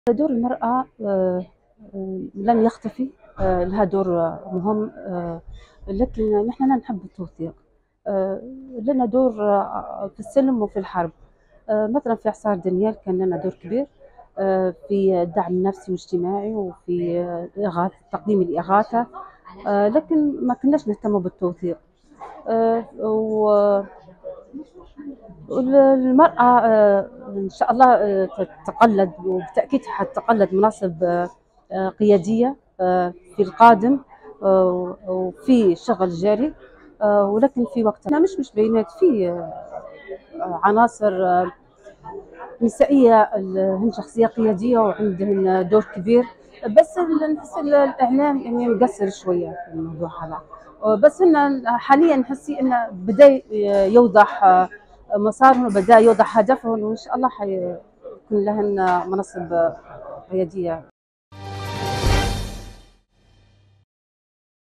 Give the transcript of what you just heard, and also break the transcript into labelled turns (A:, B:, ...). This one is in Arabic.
A: دور المرأة لن يختفي، لها دور مهم، لكن نحن لا نحب التوثيق. لنا دور في السلم وفي الحرب. مثلا في إعصار دانيال كان لنا دور كبير في الدعم النفسي والاجتماعي وفي تقديم الإغاثة، لكن ما كناش نهتم بالتوثيق. والمرأة إن شاء الله تتقلد، وبالتأكيد حتتقلد مناصب قيادية في القادم، وفي شغل جاري. ولكن في وقتنا مش بينات في عناصر نسائية هن شخصية قيادية وعندهن دور كبير، بس نحس الإعلام يعني مقصر شوية في الموضوع هذا. بس إن حاليا نحسي إنه بدأ يوضح مسارهم، وبدأ يوضح هدفهم، وإن شاء الله حيكون لهن مناصب قيادية.